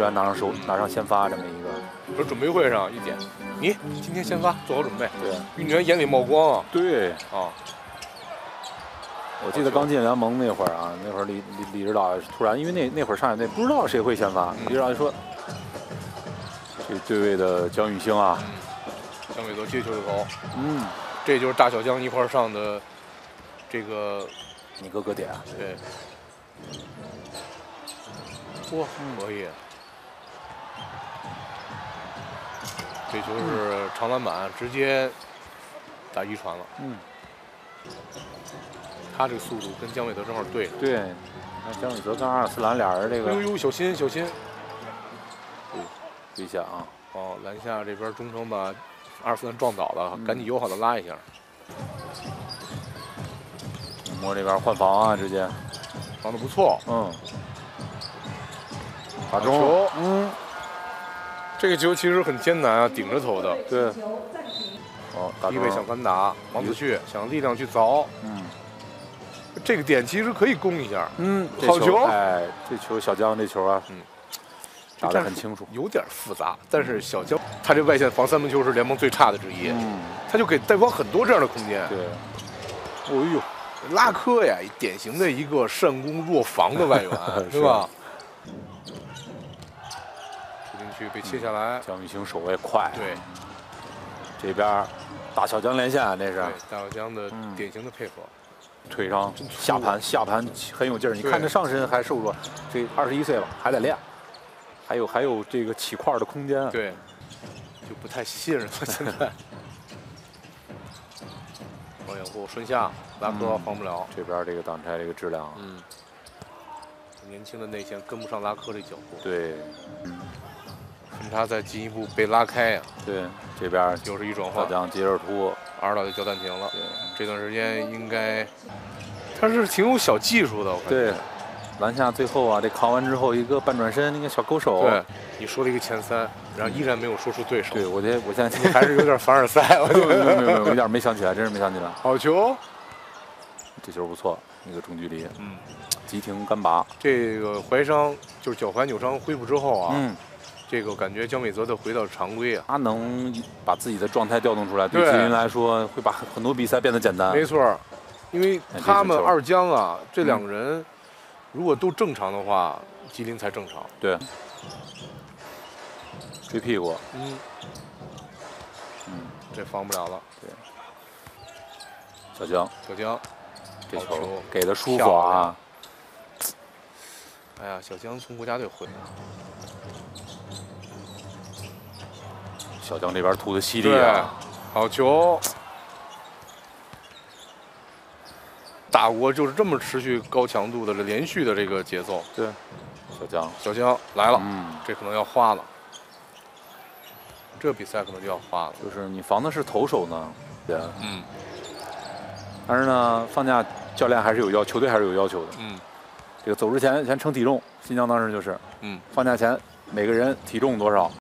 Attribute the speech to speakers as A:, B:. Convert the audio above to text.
A: 然拿上先发这么一个。
B: 说准备会上一点，你今天先发，做好准备。
A: 对，
B: 运动员眼里冒光啊。
A: 对
B: 啊。
A: 我记得刚进联盟那会儿啊，那会儿李指导突然，因为那会儿上海队不知道谁会先发，李指导就说，这对位的姜宇星啊，
B: 姜伟泽接球就投，这就是大小姜一块上的这个
A: 你哥哥点，
B: 对，哇，可以，这球是长篮板，直接打一传了，他这个速度跟姜伟泽正好对上。
A: 对，那姜伟泽跟阿尔斯兰俩人这个，
B: 呦，小心小心，
A: 危险啊！
B: 哦，篮下这边中程把阿尔斯兰撞倒了，赶紧友好的拉一下。
A: 摸这边换防啊，直接
B: 防的不错。
A: 打中，
B: 这个球其实很艰难啊，顶着投的。
A: 对。哦，
B: 低位想反打，王子旭想力量去凿。这个点其实可以攻一下。好球！
A: 哎，这球小姜这球啊，打得很清楚，
B: 有点复杂，但是小姜他这外线防三分球是联盟最差的之一。他就给对方很多这样的空间。
A: 对。哦呦，
B: 拉科呀，典型的一个善攻弱防的外援，是吧？出禁区被切下来，
A: 姜宇星手也快。
B: 对。
A: 这边大小姜连线，这是
B: 大小姜的典型的配合。
A: 腿上下盘很有劲儿，你看这上身还瘦弱，这21岁了还得练，还有这个起块的空间。
B: 对，就不太信任了现在。防掩护顺下，拉科防不了。
A: 这边这个挡拆这个质量，
B: 年轻的内线跟不上拉科这脚步。
A: 对，
B: 分差再进一步被拉开呀。
A: 对，这边
B: 又是一转换，
A: 小姜接着突，
B: 阿尔导就叫暂停了。这段时间应该他是挺有小技术的，我感觉。
A: 对，篮下最后啊，这扛完之后一个半转身，那个小勾手。
B: 对，你说了一个前3，然后依然没有说出对手。
A: 对，我现在
B: 还是有点凡尔赛，我觉得
A: 没有，有点没想起来，真是没想起来。
B: 好球，
A: 这球不错，那个中距离，急停干拔。
B: 这个怀伤就是脚踝扭伤恢复之后啊，这个感觉姜伟泽的回到常规啊，
A: 他能把自己的状态调动出来，对吉林来说会把很多比赛变得简单。
B: 没错，因为他们二姜啊，这2个人如果都正常的话，吉林才正常。
A: 对，追屁股，
B: 这防不了了。
A: 对，小姜，这球给的舒服啊！
B: 哎呀，小姜从国家队回来。
A: 小姜这边突的犀利啊！
B: 好球！大国就是这么持续高强度的、连续的这个节奏。
A: 对，小姜
B: 来了，这可能要花了。这比赛可能就要花了。
A: 就是你防的是投手呢，对，但是呢，放假教练还是球队还是有要求的。这个走之前先称体重，新疆当时就是，放假前每个人体重多少。